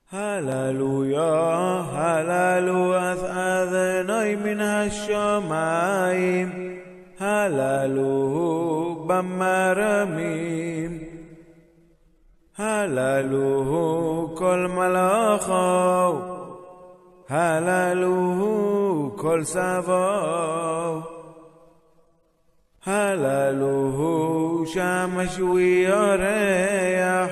הללויה, הללו אדוני מן השמיים, הללו במרמים, הללו כל מלאכו, הללו כל סבו, הללו שמש וירח,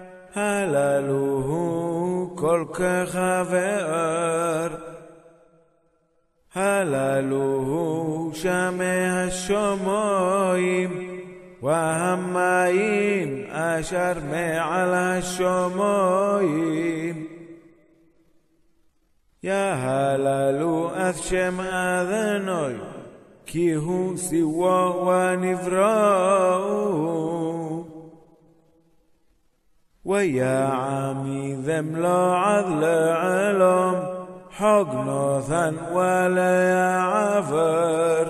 הללו כל כחבר, הללו שמי השמיים והמים אשר מעל השמיים. יהללו את שם אדוני, כי הוא סיוע ונבראו. ויעמידם לו עד לעולם, חגנותן ולעבר.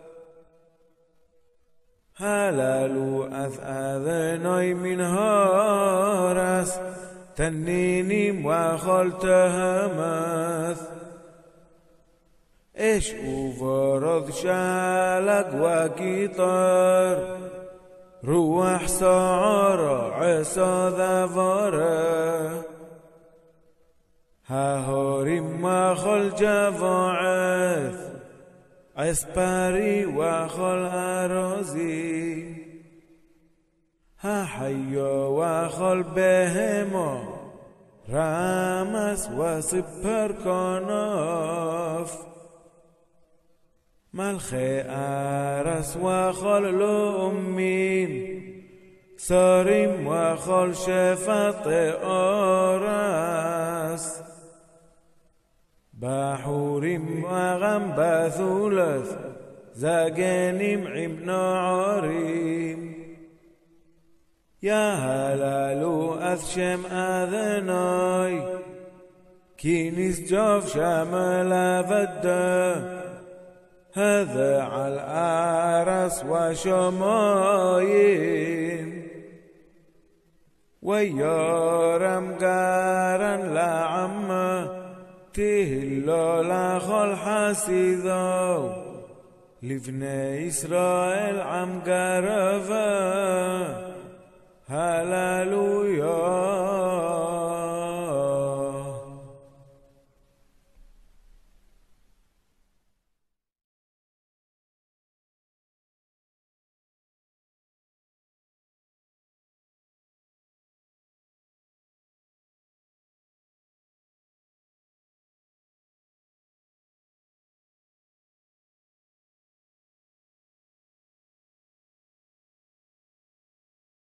הללו את אדוני מן הארץ, תנינים וכל תהמת. אש וברד שלג וקיטר, רוח סערה עשה דברה. ההורים וכל גבעת, אספרי וכל ארזי. החיה וכל בהמה, רמס וסיפר כנף. מלכי ארץ וכל לאומים, שרים וכל שפטי ארץ. בחורים וגם בתולת, זקנים עם נערים. יהללו את שם אדוני, כי נשגב שם לבדו. هذا على الأرس وشمايم، ويارم قارن لعمه تهلا لخل حسيدو. لبني إسرائيل عم قرفا هللويا.